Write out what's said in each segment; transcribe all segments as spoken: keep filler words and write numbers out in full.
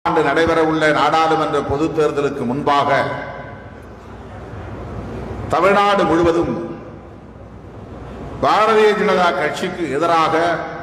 ஆண்டு நடைபெறவுள்ள நாடாளுமன்ற பொதுத் தேர்தலுக்கு முன்பாக தமிழ்நாடு முழுவதும் பாரதிய ஜனதா கட்சிக்கு எதிராக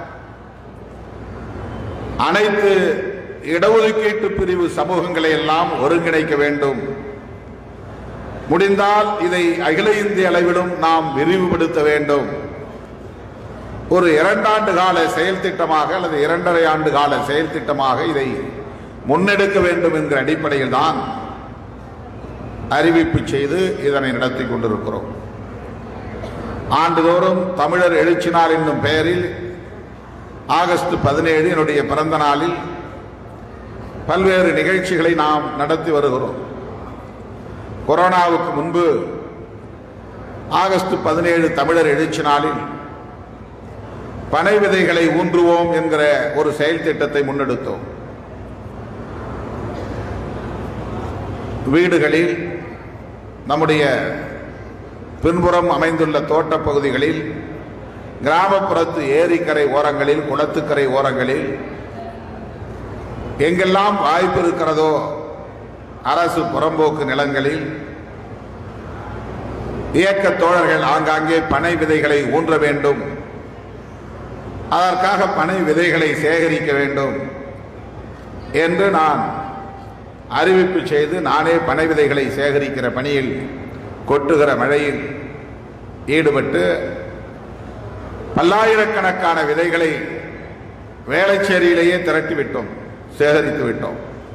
அனைத்து இடஒதுக்கீட்டு பிரிவு சமூகங்களை எல்லாம் ஒருங்கிணைக்க வேண்டும். முடிந்தால் இதை அகில இந்திய அளவிலும் நாம் விரிவுபடுத்த வேண்டும். ஒரு இரண்டாண்டு கால செயல் திட்டமாக அல்லது இரண்டரை ஆண்டு கால செயல் திட்டமாக இதை முன்னெடுக்க வேண்டும் என்கிற அடிப்படையில் தான் அறிவிப்பு செய்து இதனை நடத்தி கொண்டிருக்கிறோம். ஆண்டுதோறும் தமிழர் எழுச்சி நாள் என்னும் பெயரில் ஆகஸ்ட் பதினேழு என்னுடைய பிறந்த நாளில் பல்வேறு நிகழ்ச்சிகளை நாம் நடத்தி வருகிறோம். கொரோனாவுக்கு முன்பு ஆகஸ்ட் பதினேழு தமிழர் எழுச்சி நாளில் பனை விதைகளை ஊன்றுவோம் என்கிற ஒரு செயல் திட்டத்தை முன்னெடுத்தோம். வீடுகளில், நம்முடைய பின்புறம் அமைந்துள்ள தோட்டப் பகுதிகளில், கிராமப்புறத்து ஏரிக்கரை ஓரங்களில், குளத்துக்கரை ஓரங்களில் எங்கெல்லாம் வாய்ப்பு இருக்கிறதோ அரசு புறம்போக்கு நிலங்களில் இயக்க தோழர்கள் ஆங்காங்கே பனை விதைகளை ஊன்ற வேண்டும். அதற்காக பனை விதைகளை சேகரிக்க வேண்டும் என்று நான் அறிவிப்பு செய்து நானே பனை விதைகளை சேகரிக்கிற பணியில் கொட்டுகிற மழையில் ஈடுபட்டு பல்லாயிரக்கணக்கான விதைகளை வேளச்சேரியிலேயே திரட்டிவிட்டோம், சேகரித்து விட்டோம்.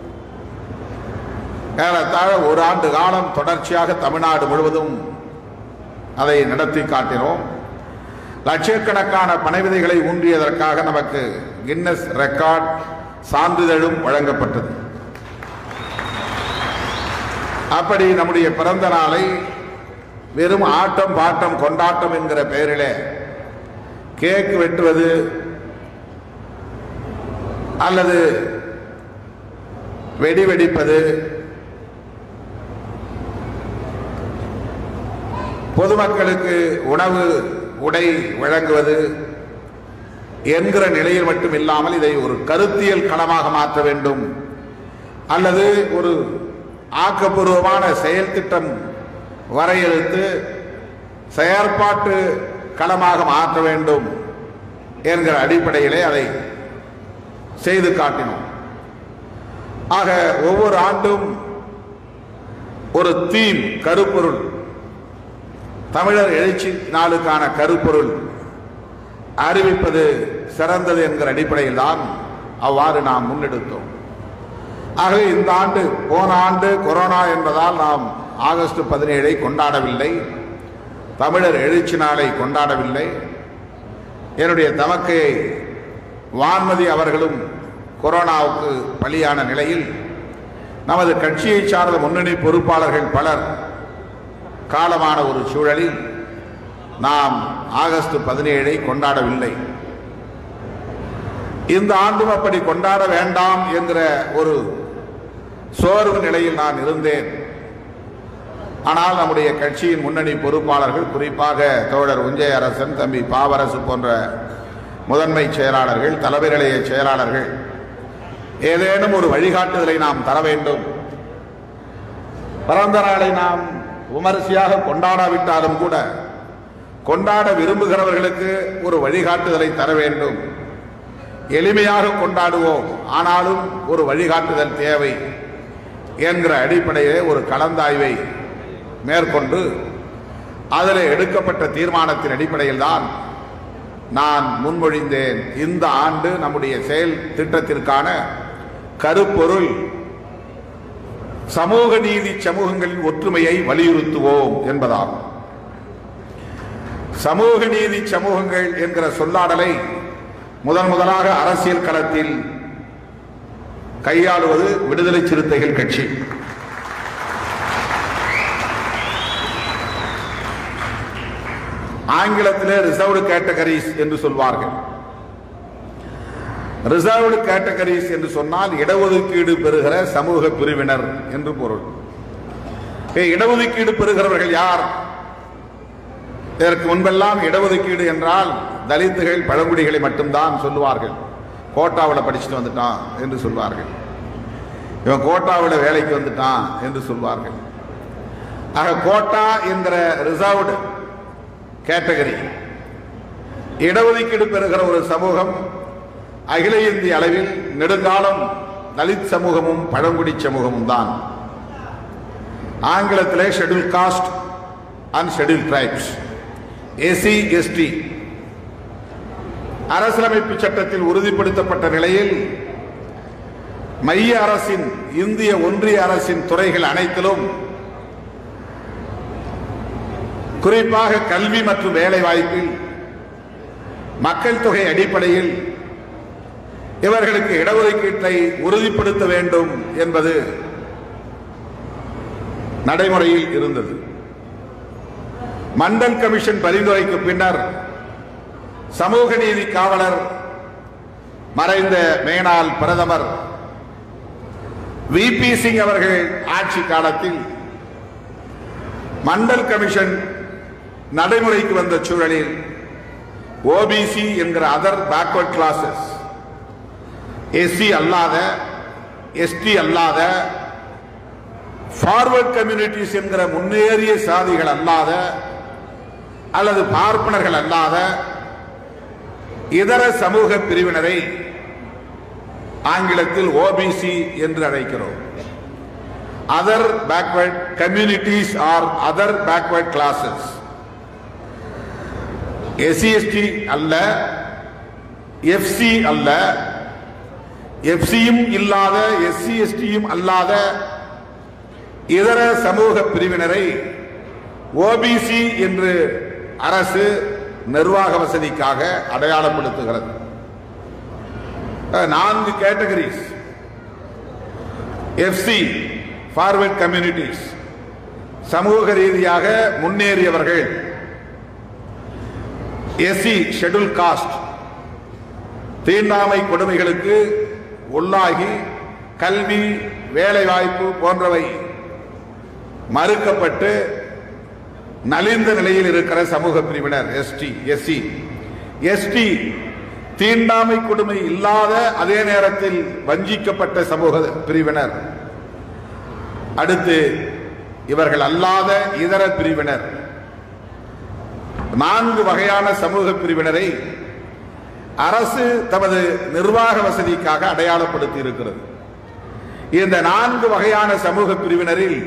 ஏறத்தாழ ஒரு ஆண்டு காலம் தொடர்ச்சியாக தமிழ்நாடு முழுவதும் அதை நடத்தி காட்டினோம். லட்சக்கணக்கான பனை விதைகளை ஊன்றியதற்காக நமக்கு கின்னஸ் ரெக்கார்ட் சான்றிதழும் வழங்கப்பட்டது. அப்படி நம்முடைய பிறந்த நாளை வெறும் ஆட்டம் பாட்டம் கொண்டாட்டம் என்கிற பெயரிலே கேக் வெட்டுவது அல்லது வெடி வெடிப்பது, பொதுமக்களுக்கு உணவு உடை வழங்குவது என்கிற நிலையில் மட்டும் இல்லாமல் இதை ஒரு கருத்தியல் களமாக மாற்ற வேண்டும் அல்லது ஒரு ஆக்கப்பூர்வமான செயல் திட்டம் வரையறுத்து செயற்பாட்டு களமாக மாற்ற வேண்டும் என்கிற அடிப்படையிலே அதை செய்து காட்டினோம். ஆக ஒவ்வொரு ஆண்டும் ஒரு தீம், கருப்பொருள், தமிழர் எழுச்சி நாளுக்கான கருப்பொருள் அறிவிப்பது சிறந்தது என்கிற அடிப்படையில் தான் அவ்வாறு நாம் முன்னெடுத்தோம். ஆகவே இந்த ஆண்டு, போன ஆண்டு கொரோனா என்பதால் நாம் ஆகஸ்ட் பதினேழை கொண்டாடவில்லை, தமிழர் எழுச்சி நாளை கொண்டாடவில்லை. என்னுடைய தமக்கையை வான்மதி அவர்களும் கொரோனாவுக்கு பலியான நிலையில் நமது கட்சியை சார்ந்த முன்னணி பொறுப்பாளர்கள் பலர் காலமான ஒரு சூழலில் நாம் ஆகஸ்ட் பதினேழை கொண்டாடவில்லை. இந்த ஆண்டும் அப்படி கொண்டாட வேண்டாம் என்கிற ஒரு சோர்வு நிலையில் நான் இருந்தேன். ஆனால் நம்முடைய கட்சியின் முன்னணி பொறுப்பாளர்கள், குறிப்பாக தோழர் உஞ்சை அரசன், தம்பி பாவரசு போன்ற முதன்மை செயலாளர்கள், தலைமை நிலைய செயலாளர்கள் ஏதேனும் ஒரு வழிகாட்டுதலை நாம் தர வேண்டும். பிறந்த நாளை நாம் விமரிசையாக கொண்டாடாவிட்டாலும் கூட கொண்டாட விரும்புகிறவர்களுக்கு ஒரு வழிகாட்டுதலை தர வேண்டும். எளிமையாக கொண்டாடுவோம், ஆனாலும் ஒரு வழிகாட்டுதல் தேவை என்கிற அடிப்படையிலே ஒரு கலந்தாய்வை மேற்கொண்டு அதில் எடுக்கப்பட்ட தீர்மானத்தின் அடிப்படையில் தான் நான் முன்மொழிந்தேன். இந்த ஆண்டு நம்முடைய செயல் திட்டத்திற்கான கருப்பொருள் சமூக நீதி சமூகங்களின் ஒற்றுமையை வலியுறுத்துவோம் என்பதாகும். சமூக நீதி சமூகங்கள் என்கிற சொல்லாடலை முதன் முதலாக அரசியல் களத்தில் கையாளுவது விடுதலை சிறுத்தைகள் கட்சி. ஆங்கிலத்திலே ரிசர்வ்டு கேட்டகரிஸ் என்று சொல்வார்கள். ரிசர்வ்டு கேட்டகரிஸ் என்று சொன்னால் இடஒதுக்கீடு பெறுகிற சமூக பிரிவினர் என்று பொருள். இடஒதுக்கீடு பெறுகிறவர்கள் யார்? இதற்கு முன்பெல்லாம் இடஒதுக்கீடு என்றால் தலித்துகள், பழங்குடிகளை மட்டும்தான் சொல்லுவார்கள். கோட்டாவில் படிச்சுட்டு வந்துட்டான் என்று சொல்வார்கள். இவன் கோட்டாவில் வேலைக்கு வந்துட்டான் என்று சொல்வார்கள். ஆக கோட்டா என்கிற ரிசர்வ்டு கேட்டகரி இடஒதுக்கீடு பெறுகிற ஒரு சமூகம் அகில இந்திய அளவில் நெடுங்காலம் தலித் சமூகமும் பழங்குடி சமூகமும் தான். ஆங்கிலத்திலே schedule caste and schedule tribes SC ST அரசியலமைப்பு சட்டத்தில் உறுதிப்படுத்தப்பட்ட நிலையில் மைய அரசின் இந்திய ஒன்றிய அரசின் துறைகள் அனைத்திலும் குறிப்பாக கல்வி மற்றும் வேலை வாய்ப்பில் மக்கள் தொகை அடிப்படையில் இவர்களுக்கு இடஒதுக்கீட்டை உறுதிப்படுத்த வேண்டும் என்பது நடைமுறையில் இருந்தது. மண்டல் கமிஷன் பரிந்துரைக்கு பின்னர் சமூக நீதி காவலர் மறைந்த மேனாள் பிரதமர் வி பி சிங் அவர்கள் ஆட்சி காலத்தில் மண்டல் கமிஷன் நடைமுறைக்கு வந்த சூழலில் ஓபிசி என்கிற அதர் பேக்வர்ட் கிளாஸஸ், எஸ்சி அல்லாத, எஸ்டி அல்லாத, ஃபார்வர்ட் கம்யூனிட்டிஸ் என்கிற முன்னேறிய சாதிகள் அல்லாத அல்லது பார்ப்பனர்கள் அல்லாத இதர சமூக பிரிவினரை ஆங்கிலத்தில் ஓபிசி என்று அழைக்கிறோம். Other backward communities or other backward classes. SC ST அல்ல, எஃப்சி அல்ல, எஃப்சியும் இல்லாத, எஸ்சி எஸ்டியும் அல்லாத இதர சமூக பிரிவினரை ஓபிசி என்று அரசு நிர்வாக வசதிக்காக அடையாளப்படுத்துகிறது. நான்கு கேட்டகரிஸ்: எஃப்சி ஃபார்வர்ட் கம்யூனிட்டிஸ், சமூக ரீதியாக முன்னேறியவர்கள்; எஸ்சி ஷெட்யூல் காஸ்ட், தீண்டாமை கொடுமைகளுக்கு உள்ளாகி கல்வி வேலைவாய்ப்பு போன்றவை மறுக்கப்பட்டு நலிந்த நிலையில் இருக்கிற சமூக பிரிவினர் எஸ்டி. எஸ்சி எஸ்டி தீண்டாமை கொடுமை இல்லாத அதே நேரத்தில் வஞ்சிக்கப்பட்ட சமூக பிரிவினர். அடுத்து இவர்கள் அல்லாத இதர பிரிவினர். நான்கு வகையான சமூக பிரிவினரை அரசு தமது நிர்வாக வசதிக்காக அடையாளப்படுத்தி இருக்கிறது. இந்த நான்கு வகையான சமூக பிரிவினரில்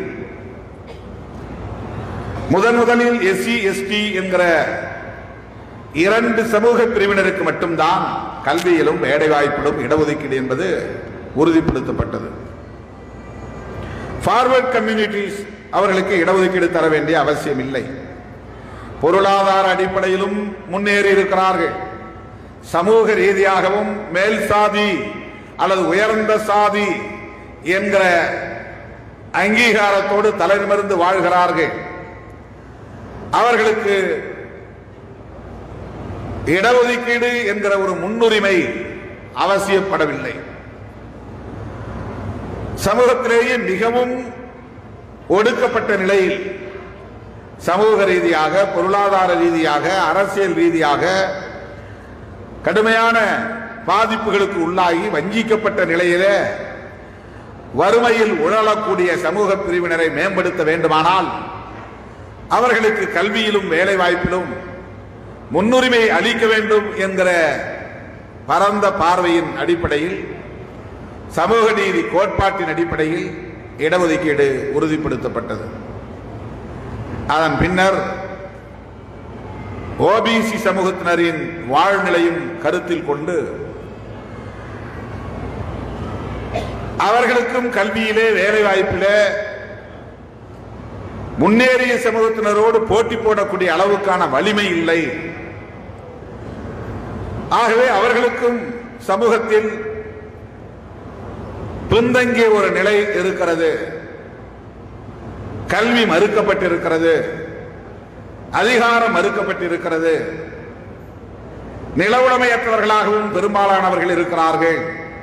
முதன் முதலில் எஸ்சி எஸ்டி என்கிற இரண்டு சமூக பிரிவினருக்கு மட்டும்தான் கல்வியிலும் வேலை வாய்ப்பிலும் இடஒதுக்கீடு என்பது உறுதிப்படுத்தப்பட்டது. ஃபார்வர்ட் கம்யூனிட்டிஸ் அவர்களுக்கு இடஒதுக்கீடு தர வேண்டிய அவசியம் இல்லை. பொருளாதார அடிப்படையிலும் முன்னேறி இருக்கிறார்கள். சமூக ரீதியாகவும் மேல் சாதி அல்லது உயர்ந்த சாதி என்கிற அங்கீகாரத்தோடு தலைநிமிர்ந்து வாழ்கிறார்கள். அவர்களுக்கு இடஒதுக்கீடு என்கிற ஒரு முன்னுரிமை அவசியப்படவில்லை. சமூகத்திலேயே மிகவும் ஒடுக்கப்பட்ட நிலையில் சமூக ரீதியாக, பொருளாதார ரீதியாக, அரசியல் ரீதியாக கடுமையான பாதிப்புகளுக்கு உள்ளாகி வஞ்சிக்கப்பட்ட நிலையிலே வறுமையில் உழலக்கூடிய சமூக பிரிவினரை மேம்படுத்த வேண்டுமானால் அவர்களுக்கு கல்வியிலும் வேலை வாய்ப்பிலும் முன்னுரிமை அளிக்க வேண்டும் என்கிற பரந்த பார்வையின் அடிப்படையில், சமூக நீதி கோட்பாட்டின் அடிப்படையில் இடஒதுக்கீடு உறுதிப்படுத்தப்பட்டது. அதன் பின்னர் ஓபிசி சமூகத்தினரின் வாழ்நிலையும் கருத்தில் கொண்டு அவர்களுக்கும் கல்வியிலே வேலை வாய்ப்பிலே முன்னேறிய சமூகத்தினரோடு போட்டி போடக்கூடிய அளவுக்கான வலிமை இல்லை. ஆகவே அவர்களுக்கும் சமூகத்தில் பின்தங்கிய ஒரு நிலை இருக்கிறது. கல்வி மறுக்கப்பட்டிருக்கிறது, அதிகாரம் மறுக்கப்பட்டிருக்கிறது, நில உடைமையற்றவர்களாகவும் பெரும்பாலானவர்கள் இருக்கிறார்கள்.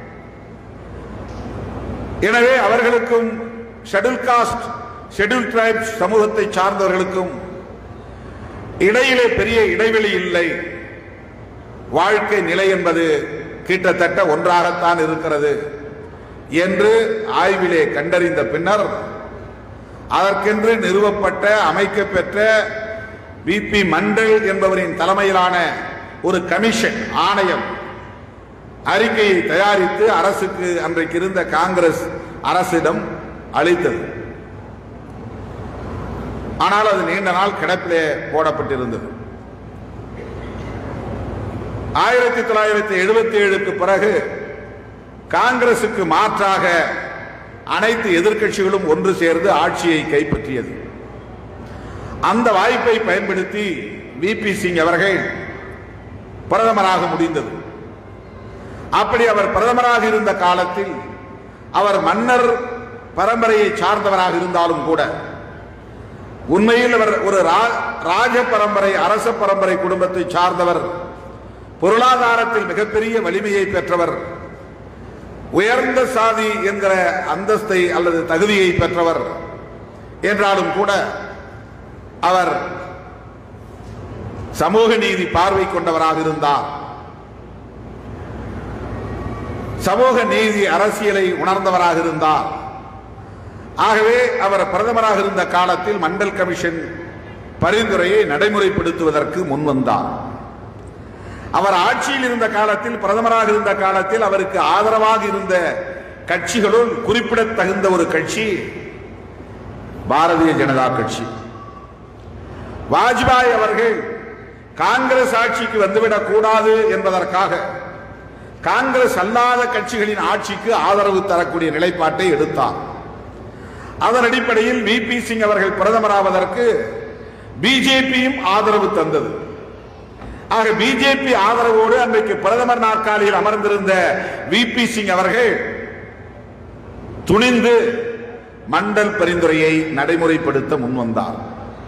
எனவே அவர்களுக்கும் ஷெட்யூல் காஸ்ட், ஷெட்யூல் டிரைப்ஸ் சமூகத்தை சார்ந்தவர்களுக்கும் இடையிலே பெரிய இடைவெளி இல்லை. வாழ்க்கை நிலை என்பது கிட்டத்தட்ட ஒன்றாகத்தான் இருக்கிறது. என்று ஆய்விலே கண்டறிந்த பின்னர் அதற்கென்று நிறுவப்பட்ட அமைக்கப்பெற்ற வி பி மண்டல் என்பவரின் தலைமையிலான ஒரு கமிஷன் ஆணையம் அறிக்கையை தயாரித்து அரசுக்கு அன்றைக்கு இருந்த காங்கிரஸ் அரசிடம் அளித்தது. ஆனால் அது நீண்ட நாள் கிடப்பிலே போடப்பட்டிருந்தது. ஆயிரத்தி தொள்ளாயிரத்தி எழுபத்தி ஏழுக்கு பிறகு காங்கிரசுக்கு மாற்றாக அனைத்து எதிர்க்கட்சிகளும் ஒன்று சேர்ந்து ஆட்சியை கைப்பற்றியது. அந்த வாய்ப்பை பயன்படுத்தி வி பி சிங் அவர்கள் பிரதமராக முடிந்தது. அப்படி அவர் பிரதமராக இருந்த காலத்தில் அவர் மன்னர் பரம்பரையை சார்ந்தவராக இருந்தாலும் கூட உண்மையில் அவர் ஒரு ராஜ பரம்பரை அரச பரம்பரை குடும்பத்தை சார்ந்தவர், பொருளாதாரத்தில் மிகப்பெரிய வலிமையை பெற்றவர், உயர்ந்த சாதி என்கிற அந்தஸ்தை அல்லது தகுதியை பெற்றவர் என்றாலும் கூட அவர் சமூக நீதி பார்வை கொண்டவராக இருந்தார். சமூக நீதி அரசியலை உணர்ந்தவராக இருந்தார். ஆகவே அவர் பிரதமராக இருந்த காலத்தில் மண்டல் கமிஷன் பரிந்துரையை நடைமுறைப்படுத்துவதற்கு முன்வந்தார். அவர் ஆட்சியில் இருந்த காலத்தில் பிரதமராக இருந்த காலத்தில் அவருக்கு ஆதரவாக இருந்த கட்சிகளுள் குறிப்பிடத்தகுந்த ஒரு கட்சி பாரதிய ஜனதா கட்சி. வாஜ்பாய் அவர்கள் காங்கிரஸ் ஆட்சிக்கு வந்துவிடக் கூடாது என்பதற்காக காங்கிரஸ் அல்லாத கட்சிகளின் ஆட்சிக்கு ஆதரவு தரக்கூடிய நிலைப்பாட்டை எடுத்தார். அதன் அடிப்படையில் வி பி சிங் அவர்கள் பிரதமராவதற்கு பிஜேபியும் ஆதரவு தந்தது. ஆக பிஜேபி ஆதரவோடு அன்றைக்கு பிரதமர் நாற்காலியில் அமர்ந்திருந்த வி பி சிங் அவர்கள் துணிந்து மண்டல் பரிந்துரையை நடைமுறைப்படுத்த முன்வந்தார்.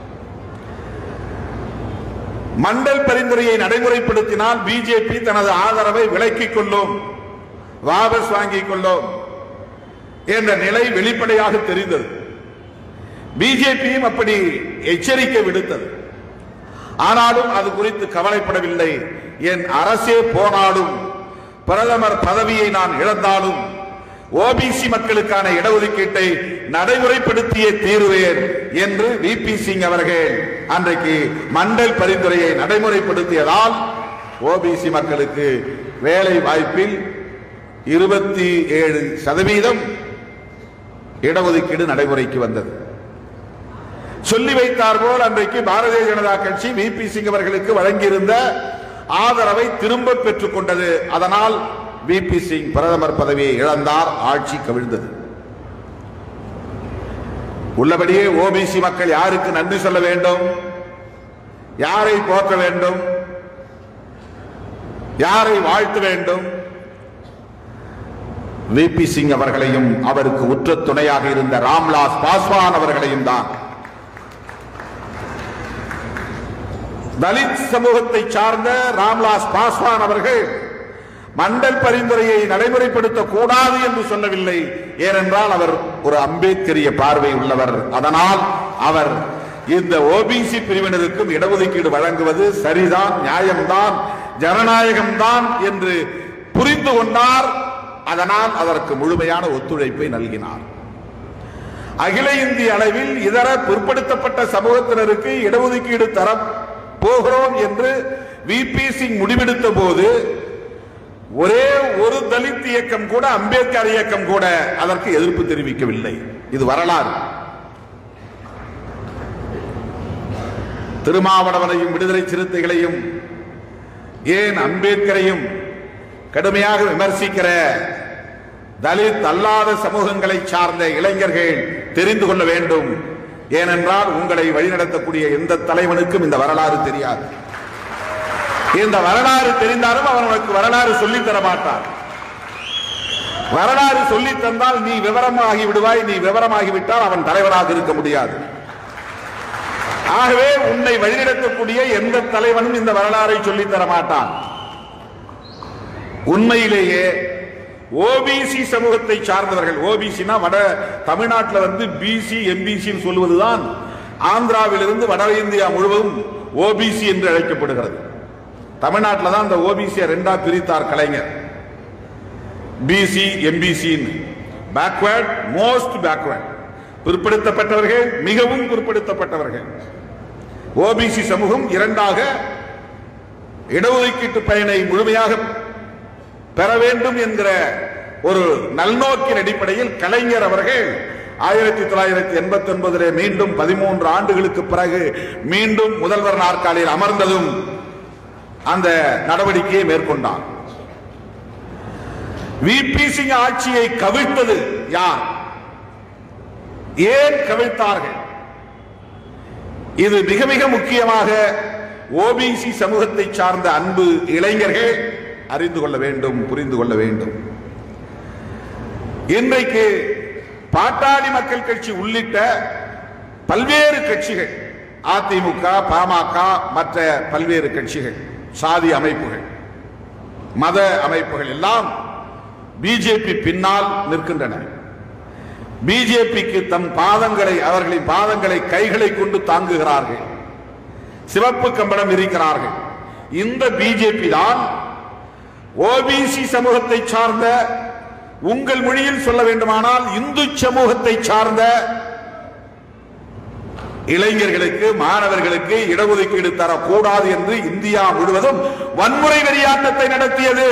மண்டல் பரிந்துரையை நடைமுறைப்படுத்தினால் பிஜேபி தனது ஆதரவை விலக்கிக் கொள்ளும், வாபஸ் வாங்கிக் கொள்ளும் என்ற நிலை வெளிப்படையாக தெரிந்தது. பிஜேபியும் அப்படி எச்சரிக்கை விடுத்தது. ஆனாலும் அது குறித்து கவலைப்படவில்லை. என் அரசே போனாலும் பிரதமர் பதவியை நான் இழந்தாலும் ஓபிசி மக்களுக்கான இடஒதுக்கீட்டை நடைமுறைப்படுத்திய தீர்வேன் என்று வி பி சிங் அவர்கள் அன்றைக்கு மண்டல் பரிந்துரையை நடைமுறைப்படுத்தியதால் ஓபிசி மக்களுக்கு வேலை வாய்ப்பில் இருபத்தி ஏழு சதவீதம் இடஒதுக்கீடு நடைமுறைக்கு வந்தது. சொல்லி வைத்தார் போல் அன்றைக்கு பாரதிய ஜனதா கட்சி வி பி சிங் அவர்களுக்கு வழங்கியிருந்த ஆதரவை திரும்ப பெற்றுக் கொண்டது. அதனால் வி பி சிங் பிரதமர் பதவியை இழந்தார், ஆட்சி கவிழ்ந்தது. உள்ளபடியே ஓபிசி மக்கள் யாருக்கு நன்றி சொல்ல வேண்டும், யாரை போற்ற வேண்டும், யாரை வாழ்த்த வேண்டும்? வி பி சிங் அவர்களையும் அவருக்கு உற்ற துணையாக இருந்த ராம்விலாஸ் பாஸ்வான் அவர்களையும் தான். தலித் சமூகத்தை சார்ந்த ராம்விலாஸ் பாஸ்வான் அவர்கள் மண்டல் பரிந்துரையை நடைமுறைப்படுத்த கூடாது என்று சொல்லவில்லை. ஏனென்றால் அவர் ஒரு அம்பேத்கரிய பார்வை உள்ளவர். அதனால் அவர் இந்த ஓபிசி பிரிவினருக்கும் இடஒதுக்கீடு வழங்குவது சரிதான், நியாயம்தான், ஜனநாயகம்தான் என்று புரிந்து கொண்டார். அதனால் அதற்கு முழுமையான ஒத்துழைப்பை நல்கினார். அகில இந்திய அளவில் இதர பிற்படுத்தப்பட்ட சமூகத்தினருக்கு இடஒதுக்கீடு தர போகிறோம் என்று வி பி சிங் முடிவெடுத்த போது ஒரே ஒரு தலித் இயக்கம் கூட, அம்பேத்கர் இயக்கம் கூட அதற்கு எதிர்ப்பு தெரிவிக்கவில்லை. இது வரலாறு. திருமாவளவனையும் விடுதலை சிறுத்தைகளையும் ஏன் அம்பேத்கரையும் கடுமையாக விமர்சிக்கிற தலித் அல்லாத சமூகங்களை சார்ந்த இளைஞர்கள் தெரிந்து கொள்ள வேண்டும். ஏனென்றால் உங்களை வழிநடத்தக்கூடிய எந்த தலைவனுக்கும் இந்த வரலாறு தெரியாது. இந்த வரலாறு தெரிந்தாலும் அவன் உனக்கு வரலாறு சொல்லித் தர மாட்டான். வரலாறு சொல்லி தந்தால் நீ விவரமாகி விடுவாய். நீ விவரமாகிவிட்டால் அவன் தலைவராக இருக்க முடியாது. ஆகவே உன்னை வழிநடத்தக்கூடிய எந்த தலைவனும் இந்த வரலாறை சொல்லித் தர மாட்டான். உண்மையிலேயே ஓபிசி சமூகத்தை சார்ந்தவர்கள், ஓபிசினா வட தமிழ்நாட்டில் வந்து பிசி எம்பிசி சொல்வதுதான், ஆந்திராவிலிருந்து வட இந்தியா முழுவதும் ஓபிசி என்று அழைக்கப்படுகிறது. தமிழ்நாட்டில் தான் இந்த ஓபிசியை ரெண்டா பிரித்தார் Kalaignar, BC MBC. Backward, most backward, பிற்படுத்தப்பட்டவர்கள், மிகவும் பிற்படுத்தப்பட்டவர்கள். ஓபிசி சமூகம் இரண்டாக இடஒதுக்கீட்டு பயனை முழுமையாக பெற வேண்டும் என்கிற ஒரு நல்நோக்கின் அடிப்படையில் கலைஞர் அவர்கள் ஆயிரத்தி தொள்ளாயிரத்தி எண்பத்தி ஒன்பதிலே மீண்டும் பதிமூன்று ஆண்டுகளுக்கு பிறகு மீண்டும் முதல்வர் நாற்காலியில் அமர்ந்ததும் அந்த நடவடிக்கையை மேற்கொண்டார். விபி சிங் ஆட்சியை கவிழ்த்தது யார்? ஏன் கவிழ்த்தார்கள்? இது மிக மிக முக்கியமாக ஓபிசி சமூகத்தை சார்ந்த அன்பு இளைஞர்கள் அறிந்து கொள்ள வேண்டும், புரிந்து கொள்ள வேண்டும். இன்றைக்கு பாட்டாளி மக்கள் கட்சி உள்ளிட்ட பல்வேறு கட்சிகள், அதிமுக, பாமக, மற்ற பல்வேறு கட்சிகள், சாதி அமைப்புகள், மத அமைப்புகள் எல்லாம் பிஜேபி பின்னால் நிற்கின்றன. பிஜேபிக்கு தம் பாதங்களை, அவர்களின் பாதங்களை கைகளை கொண்டு தாங்குகிறார்கள், சிவப்பு கம்பளம் இருக்கிறார்கள். இந்த பிஜேபி தான் ஓபிசி சமூகத்தை சார்ந்த, உங்கள் மொழியில் சொல்ல வேண்டுமானால் இந்து சமூகத்தை சார்ந்த இளைஞர்களுக்கு, மாணவர்களுக்கு இடஒதுக்கீடு தரக்கூடாது என்று இந்தியா முழுவதும் வன்முறை வெறியாட்டத்தை நடத்தியது.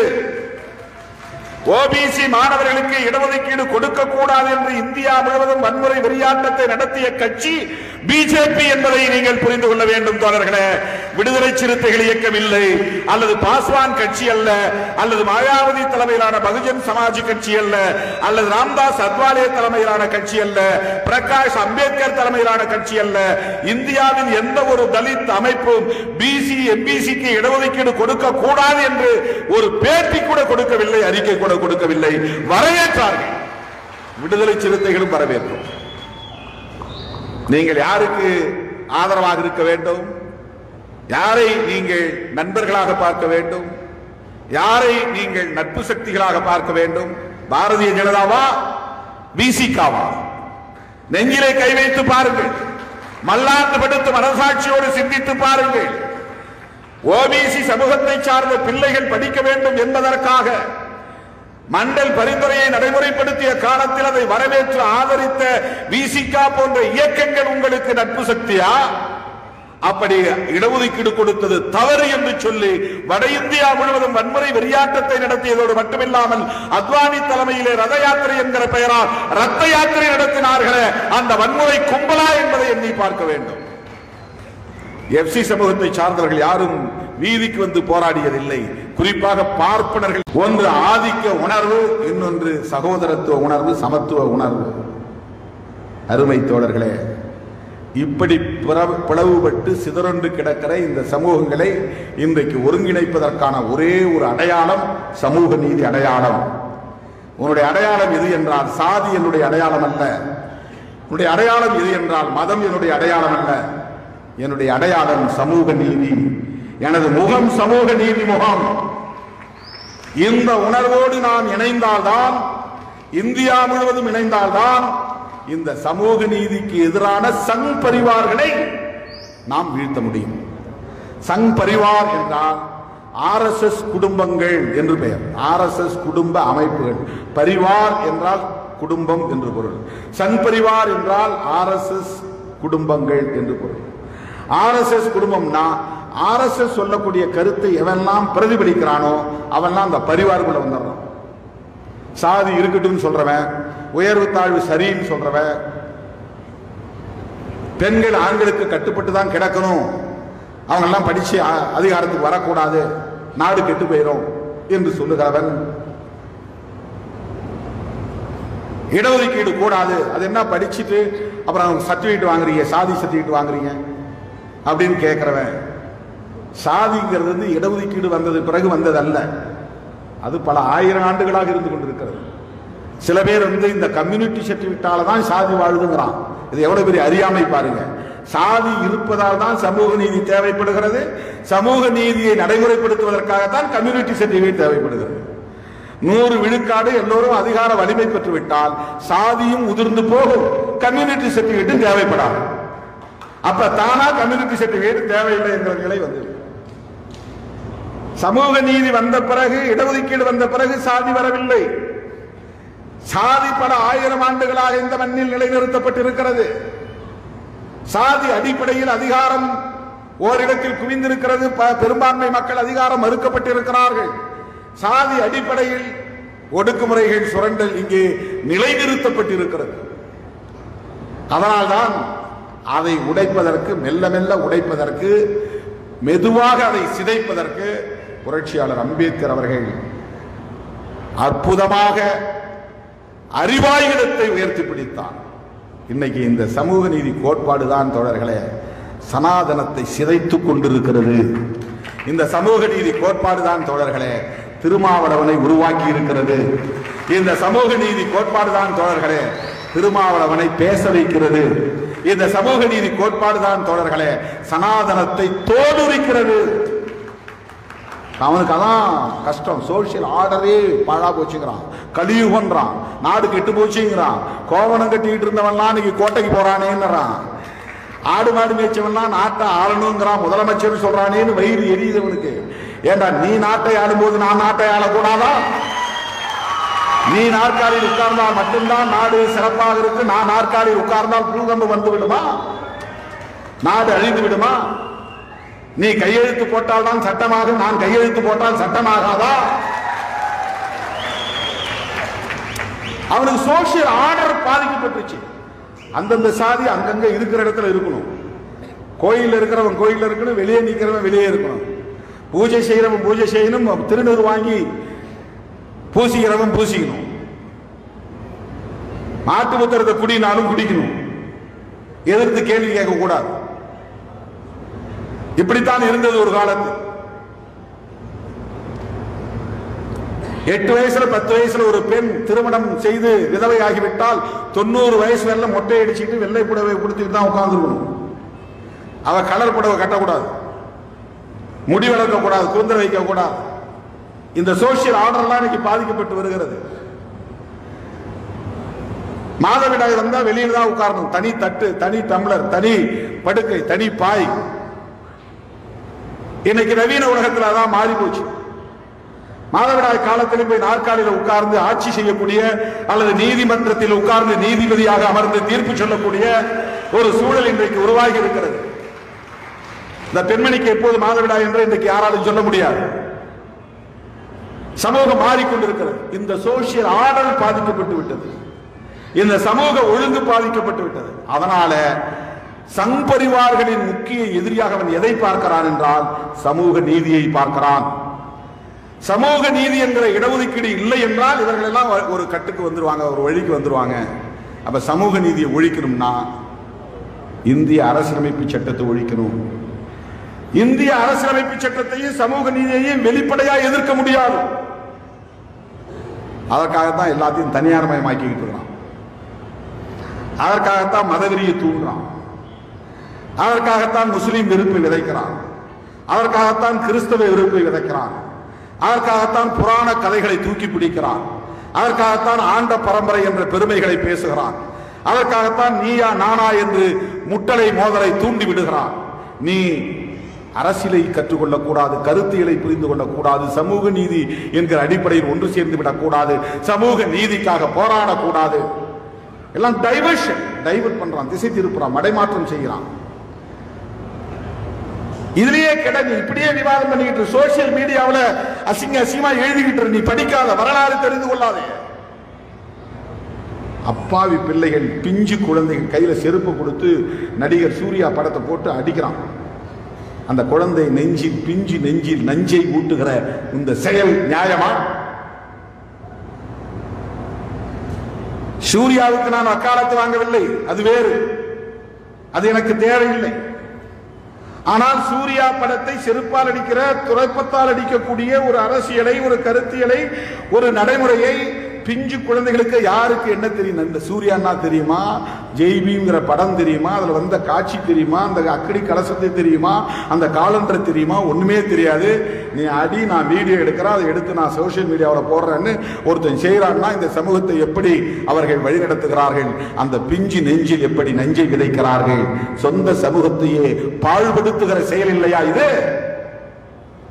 ஓபிசி மாணவர்களுக்கு இடஒதுக்கீடு கொடுக்க கூடாது என்று இந்தியா முழுவதும் வன்முறை வெறியாட்டத்தை நடத்திய கட்சி பிஜேபி என்பதை நீங்கள் புரிந்து கொள்ள வேண்டும் தோழர்களே. விடுதலை சிறுத்தைகள் இயக்கம் இல்லை, அல்லது பாஸ்வான் கட்சி அல்ல, அல்லது மாயாவதி தலைமையிலான பகுஜன் சமாஜ் கட்சி அல்ல, அல்லது ராம்தாஸ் அத்வாலே தலைமையிலான கட்சி அல்ல, பிரகாஷ் அம்பேத்கர் தலைமையிலான கட்சி அல்ல. இந்தியாவின் எந்த ஒரு தலித் அமைப்பும் பிசி எம்பிசிக்கு இடஒதுக்கீடு கொடுக்க கூடாது என்று ஒரு பேட்டி கூட கொடுக்கவில்லை, அறிக்கை கூட கொடுக்கவில்லை. வரவேற்றார்கள். விடுதலை சிறுத்தைகளும் வரவேற்கும். நீங்கள் யாருக்கு ஆதரவாக இருக்க வேண்டும்? யாரை நீங்கள் நண்பர்களாக பார்க்க வேண்டும்? யாரை நீங்கள் நட்பு சக்திகளாக பார்க்க வேண்டும்? பாரதிய ஜனதாவா, பிசிகாவா? நெஞ்சிலே கை வைத்து பாருங்கள், மல்லாந்து படுத்து மனசாட்சியோடு சிந்தித்து பாருங்கள். ஓபிசி சமூகத்தை சார்ந்த பிள்ளைகள் படிக்க வேண்டும் என்பதற்காக மண்டல் பரிந்துரையை நடைமுறைப்படுத்திய காலத்தில் அதை வரவேற்று ஆதரித்த விசிகா போன்ற இயக்கங்கள் உங்களுக்கு நட்பு சக்தியா? அப்படி இடஒதுக்கீடு கொடுத்தது தவறு என்று சொல்லி வட இந்தியா முழுவதும் வன்முறை வெறியாட்டத்தை நடத்தியதோடு மட்டுமில்லாமல் அத்வானி தலைமையிலே ரத யாத்திரை என்கிற பெயரால் ரத்த யாத்திரை நடத்தினார்களே, அந்த வன்முறை கும்பலா என்பதை எண்ணி பார்க்க வேண்டும். எஃப்சி சமூகத்தை சார்ந்தவர்கள் யாரும் வீதிக்கு வந்து போராடியதில்லை. குறிப்பாக பார்ப்பனர்கள். ஒன்று ஆதிக்க உணர்வு, இன்னொன்று சகோதரத்துவ உணர்வு, சமத்துவ உணர்வு. அருமை தோழர்களே, இப்படி பிளவுபட்டு சிதறொன்று கிடக்கிற இந்த சமூகங்களை இன்றைக்கு ஒருங்கிணைப்பதற்கான ஒரே ஒரு அடையாளம் சமூக நீதி அடையாளம். உன்னுடைய அடையாளம் எது என்றால் சாதி என்னுடைய அடையாளம் அல்ல. உன்னுடைய அடையாளம் எது என்றால் மதம் என்னுடைய அடையாளம் அல்ல. என்னுடைய அடையாளம் சமூக நீதி. எனது முகம் சமூக நீதி முகம். இந்த உணர்வோடு நாம் இணைந்தால்தான், இந்தியா முழுவதும் இணைந்தால்தான் இந்த சமூக நீதிக்கு எதிரான சங் பரிவார்களை நாம் வீழ்த்த முடியும். சங் பரிவார் என்றால் ஆர் எஸ் எஸ் குடும்பங்கள் என்று பெயர். ஆர் எஸ் எஸ் குடும்ப அமைப்புகள். பரிவார் என்றால் குடும்பம் என்று பொருள். சங் பரிவார் என்றால் ஆர் எஸ் எஸ் குடும்பங்கள் என்று பொருள். ஆர் எஸ் எஸ் குடும்பம்னா ஆர் எஸ் எஸ் சொல்லக்கூடிய கருத்தை எவெல்லாம் பிரதிபலிக்கிறானோ அவெல்லாம் அந்த பரிவாருக்குள்ள வந்துடுறான். சாதி இருக்கட்டும் சொல்றவன், உயர்வு தாழ்வு சரின்னு சொல்றவன், பெண்கள் ஆண்களுக்கு கட்டுப்பட்டு தான் கிடக்கணும், அவங்க எல்லாம் படிச்சு அதிகாரத்துக்கு வரக்கூடாது, நாடு கெட்டு போயிடும் என்று சொல்லுகிறவன், இடஒதுக்கீடு கூடாது, அது என்ன படிச்சுட்டு அப்புறம் சர்டிபிகேட் வாங்குறீங்க, சாதி சர்டிபிகேட் வாங்குறீங்க அப்படின்னு கேட்கிறவன். சாதிங்கிறது வந்து இடஒதுக்கீடு வந்தது பிறகு வந்தது அல்ல, அது பல ஆயிரம் ஆண்டுகளாக இருந்து கொண்டிருக்கிறது. சில பேர் வந்து இந்த கம்யூனிட்டி சர்டிபிகேட்டால தான் சாதி வாழுதுங்கிறான். இது எவ்வளவு பெரிய அறியாமை பாருங்க. சாதி இருப்பதால் தான் சமூக நீதி தேவைப்படுகிறது. சமூக நீதியை நடைமுறைப்படுத்துவதற்காகத்தான் கம்யூனிட்டி சர்டிபிகேட் தேவைப்படுகிறது. நூறு விழுக்காடு எல்லோரும் அதிகார வலிமை பெற்றுவிட்டால் சாதியும் உதிர்ந்து போகும், கம்யூனிட்டி சர்டிபிகேட்டும் தேவைப்படாது. அப்ப தானா கம்யூனிட்டி சர்டிபிகேட் தேவையில்லை என்கிற நிலை வந்து, சமூக நீதி வந்த பிறகு, இடஒதுக்கீடு வந்த பிறகு சாதி வரவில்லை. சாதி பல ஆயிரம் ஆண்டுகளாக இந்த மண்ணில் நிலைநிறுத்தப்பட்டிருக்கிறது. சாதி அடிப்படையில் அதிகாரம் ஓரிடத்தில் குவிந்திருக்கிறது. பெரும்பான்மை மக்கள் அதிகாரம் மறுக்கப்பட்டிருக்கிறார்கள். சாதி அடிப்படையில் ஒடுக்குமுறைகள் சுரண்டல் இங்கே நிலைநிறுத்தப்பட்டிருக்கிறது. அதனால்தான் அதை உடைப்பதற்கு, மெல்ல மெல்ல உடைப்பதற்கு, மெதுவாக அதை சிதைப்பதற்கு புரட்சியாளர் அம்பேத்கர் அவர்கள் அற்புதமாக அறிவாயுதத்தை உயர்த்தி பிடித்தார். இன்னைக்கு இந்த சமூக நீதி கோட்பாடு தான் தோழர்களே சனாதனத்தை சிதைத்துக் கொண்டிருக்கிறது. இந்த சமூக நீதி கோட்பாடு தான் தோழர்களே திருமாவளவனை உருவாக்கி இருக்கிறது. இந்த சமூக நீதி கோட்பாடு தான் தோழர்களே திருமாவளவனை பேச வைக்கிறது. இந்த சமூக நீதி கோட்பாடு தான் தோழர்களே சனாதனத்தை தோலுரிக்கிறது. அவனுக்கு அதான் கஷ்டம். சோசியல் ஆர்டரே பாழா போச்சுங்கிறான், கலியுகன்றான், நாடு கெட்டு போச்சுங்கிறான். கோவணம் கட்டிக்கிட்டு இருந்தவன்லாம் இன்னைக்கு கோட்டைக்கு போறானேன்னுறான். ஆடு மாடு மேய்ச்சவன்லாம் நாட்டை ஆளணுங்கிறான், முதலமைச்சர் சொல்றானேன்னு வயிறு எரியுதவனுக்கு. ஏண்டா நீ நாட்டை ஆளும்போது நான் நாட்டை ஆளக்கூடாதா? நீ நாற்காலியில் உட்கார்ந்தால் மட்டும்தான் நாடு சிறப்பாக இருக்கு. நான் நாற்காலியில் உட்கார்ந்தால் பூகம்பம் வந்து விடுமா? நாடு அழிந்து விடுமா? நீ கையெழுத்து போட்டால் தான் சட்டமாகும், நான் கையெழுத்து போட்டால் சட்டமாகாதா? அவனுக்கு சோசியல் ஆர்டர் பாதிக்கப்பட்டுச்சு. அந்தந்த சாதி அங்கங்க இருக்கிற இடத்துல இருக்கணும். கோயில் இருக்கிறவன் கோயில் இருக்கணும், வெளியே நிற்கிறவன் வெளியே இருக்கணும். பூஜை செய்யறவன் பூஜை செய்யணும், திருநூறு வாங்கி பூசிக்கிறவன் பூசிக்கணும். மாட்டு புத்திரத்தை குடினாலும் குடிக்கணும், எதிர்த்து கேள்வி கேட்க கூடாது. இப்படித்தான் இருந்தது ஒரு காலத்து. எட்டு வயசுல பத்து வயசுல ஒரு பெண் திருமணம் செய்து விதவை ஆகிவிட்டால் தொண்ணூறு வயசு வரல மொட்டை அடிச்சுட்டு வெள்ளை புடவை கொடுத்துட்டு தான் உட்கார்ந்துருக்கணும். அவ கலர் புடவை கட்டக்கூடாது, முடி வளர்க்க கூடாது, கூந்தல் வைக்க கூடாது. இந்த சோசியல் ஆர்டர்லாம் இன்னைக்கு பாதிக்கப்பட்டு வருகிறது. மாதவிடாய் வந்தா வெளியில தான் உட்காரணும். தனி தட்டு, தனி டம்ளர், தனி படுக்கை, தனி பாய். இன்னைக்கு நவீன உலகத்தில் அதான் மாறி போச்சு. மாதவிடாய் காலத்தில் போய் நாற்காலியில் உட்கார்ந்து ஆட்சி செய்யக்கூடிய அல்லது நீதிமன்றத்தில் உட்கார்ந்து நீதிபதியாக அமர்ந்து தீர்ப்பு சொல்லக்கூடிய ஒரு சூழல் இன்றைக்கு உருவாகி இருக்கிறது. இந்த பெண்மணிக்கு எப்போது மாதவிடாய் என்று இன்றைக்கு யாராலும் சொல்ல முடியாது. சமூகம் மாறிக்கொண்டிருக்கிறது. இந்த சோசியல் ஆர்டர் பாதிக்கப்பட்டு விட்டது. இந்த சமூக ஒழுங்கு பாதிக்கப்பட்டு விட்டது. அதனால சங் பரிவார்களின் முக்கிய எதிரியாக அவன் எதை பார்க்கிறான் என்றால் சமூக நீதியை பார்க்கிறான். சமூக நீதி என்கிற இடஒதுக்கீடு இல்லை என்றால் இவர்கள் எல்லாம் ஒரு கட்டுக்கு வந்துருவாங்க, ஒரு வழிக்கு வந்துருவாங்க. அப்ப சமூக நீதியை ஒழிக்கணும்னா இந்திய அரசியலமைப்பு சட்டத்தை ஒழிக்கணும். இந்திய அரசியலமைப்பு சட்டத்தையும் சமூக நீதியையும் வெளிப்படையா எதிர்க்க முடியாது. அதற்காகத்தான் எல்லாத்தையும் தனியார் மயமாக்கிக்கிட்டு இருக்கிறான். அதற்காகத்தான் மதவெறியை தூண்டுறான். அதற்காகத்தான் முஸ்லீம் வெறுப்பை விதைக்கிறான். அதற்காகத்தான் கிறிஸ்தவ வெறுப்பை விதைக்கிறான். அதற்காகத்தான் புராண கதைகளை தூக்கி பிடிக்கிறான். அதற்காகத்தான் ஆண்ட பரம்பரை என்ற பெருமைகளை பேசுகிறான். அதற்காகத்தான் நீயா நானா என்று முட்டலை மோதலை தூண்டி விடுகிறான். நீ அரசியலை கற்றுக்கொள்ளக்கூடாது, கருத்தியலை புரிந்து கொள்ளக்கூடாது, சமூக நீதி என்கிற அடிப்படையில் ஒன்று சேர்ந்து விடக்கூடாது, சமூக நீதிக்காக போராடக்கூடாது. எல்லாம் டைவர்ஷன், டைவர்ட் பண்றான், திசை திருப்புறான், மடைமாற்றம் செய்கிறான். இதுலயே கிட நீ இப்படியே விவாதம் பண்ணிக்கிட்டு சோசியல் மீடியாவில் அசிங்க அசிங்கமா எழுதிக்கிட்டு நீ படிக்காத, வரலாறு தெரிந்து கொள்ளாதே. அப்பாவி பிள்ளைகள், பிஞ்சு குழந்தைகள் கையில செருப்பு கொடுத்து நடிகர் சூர்யா படத்தை போட்டு அடிக்கிறான். அந்த குழந்தை நெஞ்சில், பிஞ்சு நெஞ்சில் நஞ்சை ஊட்டுகிற இந்த செயல் நியாயமா? சூர்யாவுக்கு நான் வக்காலத்து வாங்கவில்லை, அது வேறு, அது எனக்கு தேவையில்லை. ஆனால் சூர்யா படத்தை செருப்பால் அடிக்கிற, துரைப்பத்தால் அடிக்கக்கூடிய ஒரு அரசியலை, ஒரு கருத்தியலை, ஒரு நடைமுறையை பிஞ்சு குழந்தைகளுக்கு யாருக்கு என்ன தெரியும்? இந்த சூர்யான்னா தெரியுமா? ஜெய்பீங்கிற படம் தெரியுமா? அதுல வந்த காட்சி தெரியுமா? அந்த அக்கடி கலசத்தை தெரியுமா? அந்த காலண்டர் தெரியுமா? ஒண்ணுமே தெரியாது. நீ அடி, நான் வீடியோ எடுக்கிறேன், அதை எடுத்து நான் சோசியல் மீடியாவில் போடுறேன்னு ஒருத்தன் செய்யறான்னா இந்த சமூகத்தை எப்படி அவர்கள் வழிநடத்துகிறார்கள்? அந்த பிஞ்சு நெஞ்சில் எப்படி நஞ்சை விதைக்கிறார்கள்? சொந்த சமூகத்தையே பாழ்படுத்துகிற செயல் இல்லையா இது?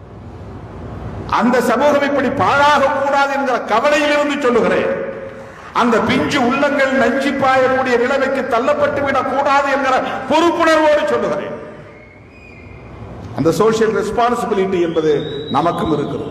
அந்த சமூகம் இப்படி பாழாக கூடாது என்கிற கவலையிலிருந்து சொல்லுகிறேன். அந்த பிஞ்சு உள்ளங்கள் நஞ்சி பாயக்கூடிய நிலைமைக்கு தள்ளப்பட்டு விடக் கூடாது என்கிற பொறுப்புணர்வோடு சொல்லுகிறேன். அந்த சோசியல் ரெஸ்பான்சிபிலிட்டி என்பது நமக்கும் இருக்கிறது.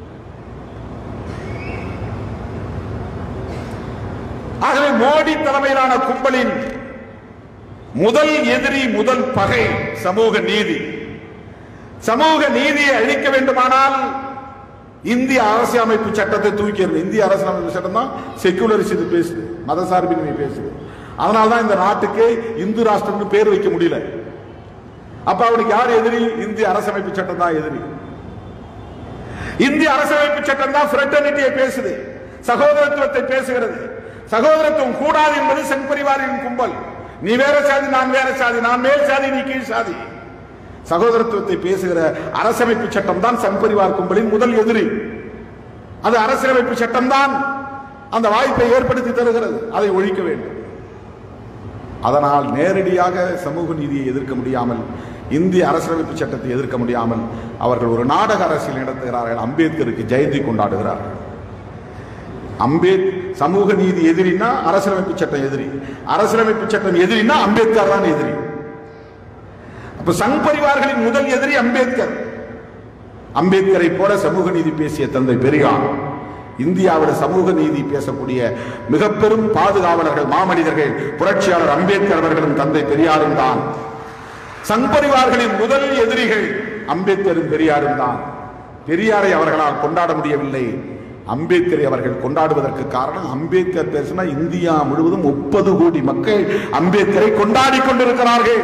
ஆகவே மோடி தலைமையிலான கும்பலின் முதல் எதிரி, முதல் பகை சமூக நீதி. சமூக நீதியை அழிக்க வேண்டுமானால் இந்திய அரசியலமைப்பு சட்டத்தை தூக்கி எறிந்து, இந்திய அரசியலமைப்பு சட்டம் தான் செக்குலரிசம் பேசுது, மதசார்பின்மை பேசுது. அதனால்தான் இந்த நாட்டுக்கு இந்து ராஷ்டிரம் பேர் வைக்க முடியல. அப்ப அவனுக்கு யார் எதிரி? இந்திய அரசியலமைப்பு சட்டம் தான் எதிரி. இந்திய அரசியலமைப்பு சட்டம் தான் ஃப்ரெட்டர்னிட்டியை பேசுது, சகோதரத்துவத்தை பேசுகிறது. சகோதரத்துவம் கூடாது என்பது சங் பரிவாரின் கும்பல். நீ வேற சாதி, நான் வேற சாதி, நான் மேல் சாதி, நீ கீழ் சாதி. சகோதரத்துவத்தை பேசுகிற அரசியலமைப்பு சட்டம் தான் சங் பரிவார் கும்பலின் முதல் எதிரி. அது அரசியலமைப்பு சட்டம் தான் அந்த வாய்ப்பை ஏற்படுத்தி தருகிறது. அதை ஒழிக்க வேண்டும். அதனால் நேரடியாக சமூக நீதியை எதிர்க்க முடியாமல், இந்திய அரசியலமைப்பு சட்டத்தை எதிர்க்க முடியாமல் அவர்கள் ஒரு நாடக அரசியல் நடத்துகிறார்கள். அம்பேத்கருக்கு ஜெயந்தி கொண்டாடுகிறார்கள். அம்பேத் சமூக நீதி எதிரினா அரசியலமைப்பு சட்டம் எதிரி, அரசியலமைப்பு சட்டம் எதிரினா அம்பேத்கர் தான் எதிரி. அப்ப சங் பரிவார்களின் முதல் எதிரி அம்பேத்கர். அம்பேத்கரை போல சமூக நீதி பேசிய தந்தை பெரியார், இந்தியாவில் சமூக நீதி பேசக்கூடிய மிக பெரும் பாதுகாவலர்கள், மாமனிதர்கள் புரட்சியாளர் அம்பேத்கர் அவர்களும் தந்தை பெரியாரும் தான். சங் பரிவார்களின் முதல் எதிரிகள் அம்பேத்கரும் பெரியாரும் தான். பெரியாரை அவர்களால் கொண்டாட முடியவில்லை, அம்பேத்கரை அவர்கள் கொண்டாடுவதற்கு காரணம், அம்பேத்கர் பேசினா இந்தியா முழுவதும் முப்பது கோடி மக்கள் அம்பேத்கரை கொண்டாடி கொண்டிருக்கிறார்கள்.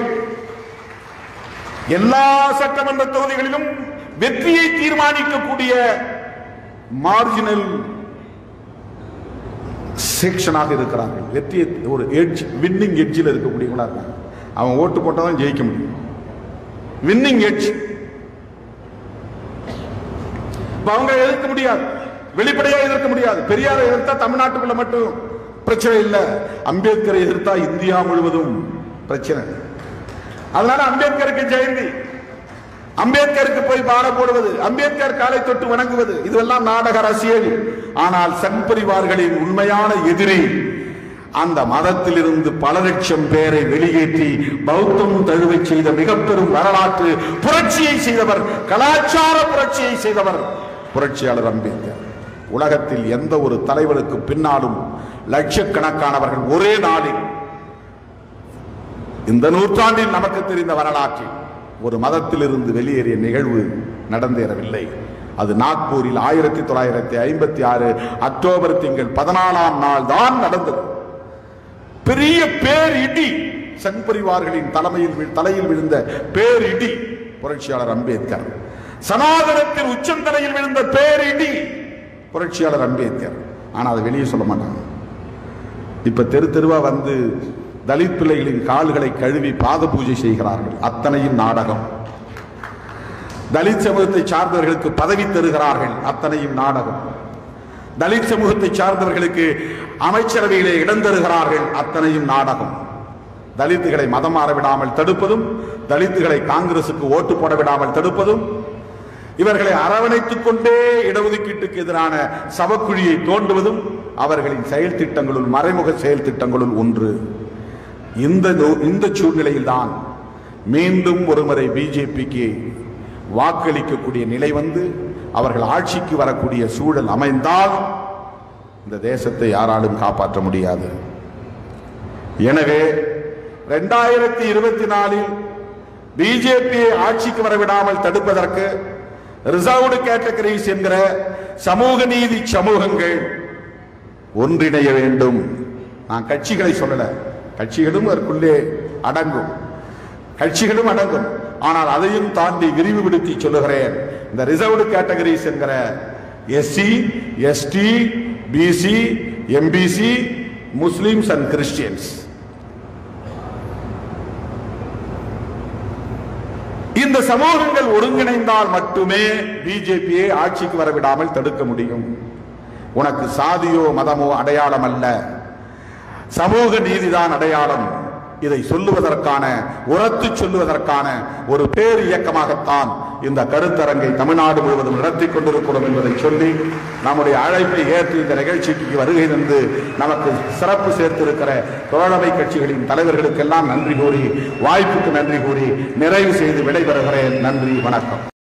எல்லா சட்டமன்ற தொகுதிகளிலும் வெற்றியை தீர்மானிக்கக்கூடிய மார்ஜினல் செக்ஷனாக இருக்கிறார்கள். வெற்றியை ஒரு எட்ஜ், வின்னிங் எட்ஜில் இருக்கக்கூடியவங்களா இருக்காங்க. அவன் ஓட்டு போட்டாதான் ஜெயிக்க முடியும். வின்னிங் எட்ஜ் அவங்க எதிர்க்க முடியாது, வெளிப்படையா எதிர்க்க முடியாது. பெரியாரை எதிர்த்தா தமிழ்நாட்டுக்குள்ள மட்டும் பிரச்சனை இல்லை, அம்பேத்கரை எதிர்த்தா இந்தியா முழுவதும் பிரச்சனை. அதனால அம்பேத்கருக்கு ஜெயந்தி, அம்பேத்கருக்கு போய் பாட போடுவது, அம்பேத்கர் காலை தொட்டு வணங்குவது, இதுவெல்லாம் நாடக அரசியல். ஆனால் சங் பரிவார்களின் உண்மையான எதிரி அந்த மதத்தில் இருந்து பல லட்சம் பேரை வெளியேற்றி பௌத்தம் தழுவை செய்த மிக பெரும் வரலாற்று புரட்சியை செய்தவர், கலாச்சார புரட்சியை செய்தவர் புரட்சியாளர் அம்பேத்கர். உலகத்தில் எந்த ஒரு தலைவருக்கு பின்னாலும் லட்சக்கணக்கானவர்கள் ஒரே நாளில், இந்த நூற்றாண்டில் நமக்கு தெரிந்த வரலாற்றில் ஒரு மதத்தில் இருந்து வெளியேறிய நிகழ்வு நடந்தேறவில்லை. அது நாக்பூரில் ஆயிரத்தி தொள்ளாயிரத்தி ஐம்பத்தி ஆறு அக்டோபர் திங்கள் பதினாலாம் நாள் தான் நடந்தது. பெரிய பேர் இடி, சங் பரிவார்களின் தலைமையில் தலையில் விழுந்த பேர் இடி புரட்சியாளர் அம்பேத்கர். சனாதனத்தின் உச்சந்தலையில் விழுந்த பேர் இடி புரட்சியாளர் அம்பேத்கர். ஆனா அதை வெளியே சொல்ல மாட்டாங்க. இப்ப தெரு தெருவா வந்து தலித் பிள்ளைகளின் கால்களை கழுவி பாத பூஜை செய்கிறார்கள். அத்தனையும் நாடகம். தலித் சமூகத்தை சார்ந்தவர்களுக்கு பதவி தருகிறார்கள். அத்தனையும் நாடகம். தலித் சமூகத்தை சார்ந்தவர்களுக்கு அமைச்சரவையிலே இடம் தருகிறார்கள். அத்தனையும் நாடகம். தலித்துகளை மதம் மாற விடாமல் தடுப்பதும், தலித்துகளை காங்கிரசுக்கு ஓட்டு போட விடாமல் தடுப்பதும், இவர்களை அரவணைத்துக் கொண்டே இடஒதுக்கீட்டுக்கு எதிரான சவக்குழியை தோண்டுவதும் அவர்களின் செயல் திட்டங்களுள், மறைமுக செயல் திட்டங்களுள் ஒன்று. இந்த இந்த சூழ்நிலையில் தான் மீண்டும் ஒருமுறை பிஜேபிக்கு வாக்களிக்கக்கூடிய நிலை வந்து அவர்கள் ஆட்சிக்கு வரக்கூடிய சூழல் அமைந்தால் இந்த தேசத்தை யாராலும் காப்பாற்ற முடியாது. எனவே இரண்டாயிரத்தி இருபத்தி நாலில் பிஜேபியை ஆட்சிக்கு வரவிடாமல் தடுப்பதற்கு ரிசர்வ்டு கேட்டகரிஸ் என்கிற சமூக நீதி சமூகங்கள் ஒன்றிணைய வேண்டும். நான் கட்சிகளை சொல்லல, கட்சிகளும் அதற்குள்ளே அடங்கும், கட்சிகளும் அடங்கும். ஆனால் அதையும் தாண்டி விரிவுபடுத்தி சொல்லுகிறேன். இந்த ரிசர்வ்டு கேட்டகரிஸ் என்கிற SC, ST, BC, MBC, Muslims and Christians, இந்த சமூகங்கள் ஒருங்கிணைந்தால் மட்டுமே பிஜேபியை ஆட்சிக்கு வரவிடாமல் தடுக்க முடியும். உனக்கு சாதியோ மதமோ அடையாளம் அல்ல, சமூக நீதிதான் அடையாளம். இதை சொல்லுவதற்கான, உரத்து சொல்லுவதற்கான ஒரு பேர் இயக்கமாகத்தான் இந்த கருத்தரங்கை தமிழ்நாடு முழுவதும் நடத்தி கொண்டிருக்கிறோம் என்பதை சொல்லி, நம்முடைய அழைப்பை ஏற்று இந்த நிகழ்ச்சிக்கு வருகை தந்து நமக்கு சிறப்பு சேர்த்திருக்கிற தோழமை கட்சிகளின் தலைவர்களுக்கெல்லாம் நன்றி கூறி, வாய்ப்புக்கு நன்றி கூறி நிறைவு செய்து விடைபெறுகிறேன். நன்றி, வணக்கம்.